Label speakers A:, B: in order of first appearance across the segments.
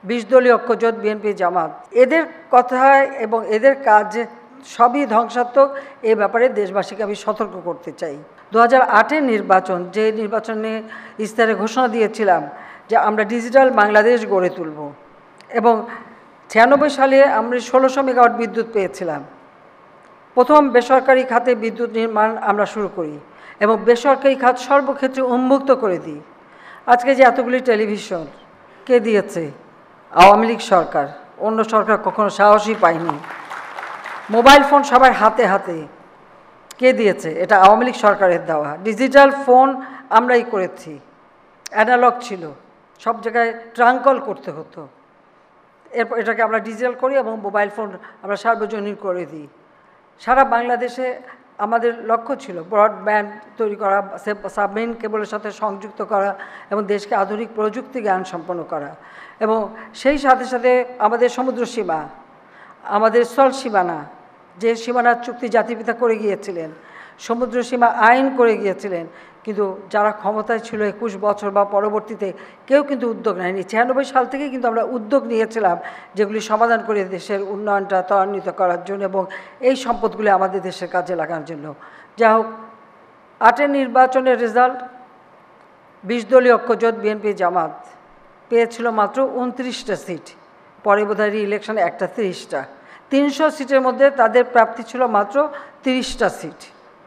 A: 20 দলীয় ঐক্যজোট বিএনপি জামাত, এদের কথায় এবং এদের কাজ সবই ধ্বংসাত্মক। এই ব্যাপারে দেশবাসীকে আমি সতর্ক করতে চাই। 2008-এর নির্বাচন, যে নির্বাচনে ইশতেহারে ঘোষণা দিয়েছিলাম যে আমরা ডিজিটাল বাংলাদেশ গড়ে তুলব, এবং 96 সালে আমরা 1600 মেগাওয়াট বিদ্যুৎ পেয়েছিলাম। প্রথম বেসরকারি খাতে বিদ্যুৎ নির্মাণ আমরা শুরু করি এবং বেসরকারি খাত সর্বক্ষেত্রে উন্মুক্ত করে দিই। আজকে যে এতগুলি টেলিভিশন কে দিয়েছে? আওয়ামী লীগ সরকার। অন্য সরকার কখনো সাহসই পায়নি। মোবাইল ফোন সবার হাতে হাতে কে দিয়েছে? এটা আওয়ামী লীগ সরকারের দেওয়া। ডিজিটাল ফোন আমরাই করেছি, অ্যানালগ ছিল, সব জায়গায় ট্রাঙ্কল করতে হতো। এরপর এটাকে আমরা ডিজিটাল করি এবং মোবাইল ফোন আমরা সার্বজনীন করে দিই। সারা বাংলাদেশে আমাদের লক্ষ্য ছিল ব্রডব্যান্ড তৈরি করা, সাবমেরিন কেবলের সাথে সংযুক্ত করা এবং দেশকে আধুনিক প্রযুক্তি জ্ঞান সম্পন্ন করা। এবং সেই সাথে সাথে আমাদের সমুদ্র সীমা, আমাদের স্থল সীমানা, যে সীমানার চুক্তি জাতিপিতা করে গিয়েছিলেন, সমুদ্র সীমা আইন করে গিয়েছিলেন, কিন্তু যারা ক্ষমতায় ছিল 21 বছর বা পরবর্তীতে কেউ কিন্তু উদ্যোগ নেয়নি। 96 সাল থেকেই কিন্তু আমরা উদ্যোগ নিয়েছিলাম যেগুলি সমাধান করে দেশের উন্নয়নটা ত্বরান্বিত করার জন্য এবং এই সম্পদগুলি আমাদের দেশের কাজে লাগানোর জন্য। যা হোক, 8-এর নির্বাচনের রেজাল্ট 20 দলীয় ঐক্যজোট বিএনপি জামাত পেয়েছিল মাত্র 29টা সিট। পরে বোধহয় ইলেকশনে একটা 30টা। 300 সিটের মধ্যে তাদের প্রাপ্তি ছিল মাত্র 30টা সিট।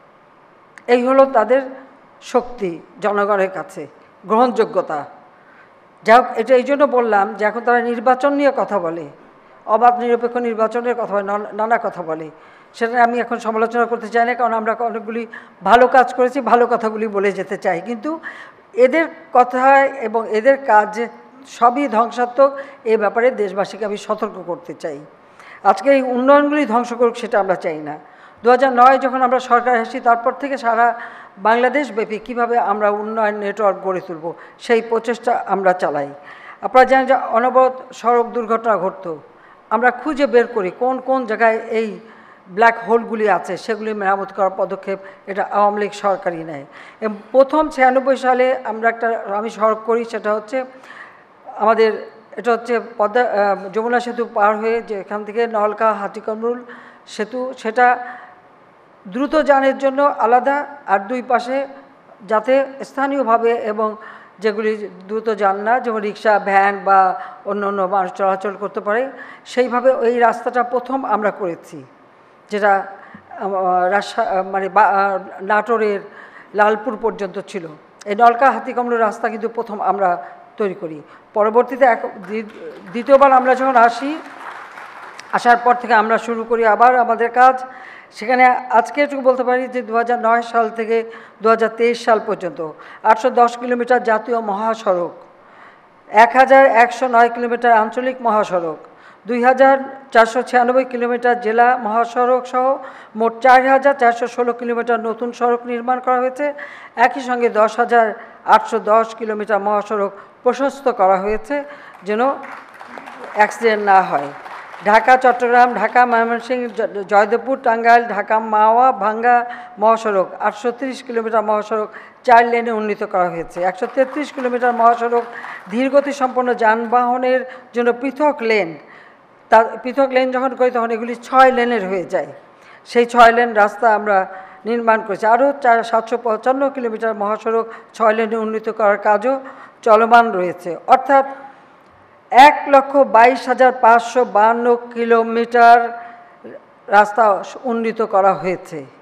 A: এই হলো তাদের শক্তি জনগণের কাছে, গ্রহণযোগ্যতা। যাই হোক, এটা এই জন্য বললাম যে এখন তারা নির্বাচন নিয়ে কথা বলে, অবাধ নিরপেক্ষ নির্বাচনের কথা বলে, নানা কথা বলে। সেটা আমি এখন সমালোচনা করতে চাই না, কারণ আমরা অনেকগুলি ভালো কাজ করেছি, ভালো কথাগুলি বলে যেতে চাই। কিন্তু এদের কথায় এবং এদের কাজ সবই ধ্বংসাত্মক। এই ব্যাপারে দেশবাসীকে আমি সতর্ক করতে চাই। আজকে এই উন্নয়নগুলি ধ্বংস করুক সেটা আমরা চাই না। 2009 যখন আমরা সরকার আসি, তারপর থেকে সারা বাংলাদেশব্যাপী কীভাবে আমরা উন্নয়ন নেটওয়ার্ক গড়ে তুলব সেই প্রচেষ্টা আমরা চালাই। আপনারা জানেন যে অনবরত সড়ক দুর্ঘটনা ঘটতো, আমরা খুঁজে বের করি কোন কোন জায়গায় এই ব্ল্যাক হোলগুলি আছে, সেগুলি মেরামত করার পদক্ষেপ এটা আওয়ামী লীগ সরকারই নেয়। এবং প্রথম 96 সালে আমরা আমি সড়ক করি, সেটা হচ্ছে আমাদের, এটা হচ্ছে যমুনা সেতু পার হয়ে যে এখান থেকে নলকা হাটিকমরুল সেতু, সেটা দ্রুত যানের জন্য আলাদা, আর দুই পাশে যাতে স্থানীয়ভাবে এবং যেগুলি দ্রুত যান না, যেমন রিক্সা, ভ্যান বা অন্য অন্য মানুষ চলাচল করতে পারে, সেইভাবে ওই রাস্তাটা প্রথম আমরা করেছি, যেটা মানে নাটোরের লালপুর পর্যন্ত ছিল। এই নলকা হাতিকমরুল রাস্তা কিন্তু প্রথম আমরা তৈরি করি। পরবর্তীতে দ্বিতীয়বার আমরা যখন আসার পর থেকে আমরা শুরু করি আবার আমাদের কাজ। সেখানে আজকে এটুকু বলতে পারি যে 2009 সাল থেকে 2023 সাল পর্যন্ত 810 কিলোমিটার জাতীয় মহাসড়ক, 1109 কিলোমিটার আঞ্চলিক মহাসড়ক, 2496 কিলোমিটার জেলা মহাসড়ক সহ মোট 4416 কিলোমিটার নতুন সড়ক নির্মাণ করা হয়েছে। একই সঙ্গে 10,810 কিলোমিটার মহাসড়ক প্রশস্ত করা হয়েছে যেন অ্যাক্সিডেন্ট না হয়। ঢাকা চট্টগ্রাম, ঢাকা ময়মনসিংহ, জয়দেবপুর, টাঙ্গাইল, ঢাকা মাওয়া ভাঙ্গা মহাসড়ক 830 কিলোমিটার মহাসড়ক 4 লেনে উন্নীত করা হয়েছে। 133 কিলোমিটার মহাসড়ক ধীরগতি সম্পন্ন যানবাহনের জন্য পৃথক লেন, পৃথক লেন যখন করি তখন এগুলি 6 লেনের হয়ে যায়। সেই 6 লেন রাস্তা আমরা নির্মাণ করেছি। আরও 755 কিলোমিটার মহাসড়ক 6 লেনে উন্নীত করার কাজও চলমান রয়েছে। অর্থাৎ 1,22,552 কিলোমিটার রাস্তা উন্নীত করা হয়েছে।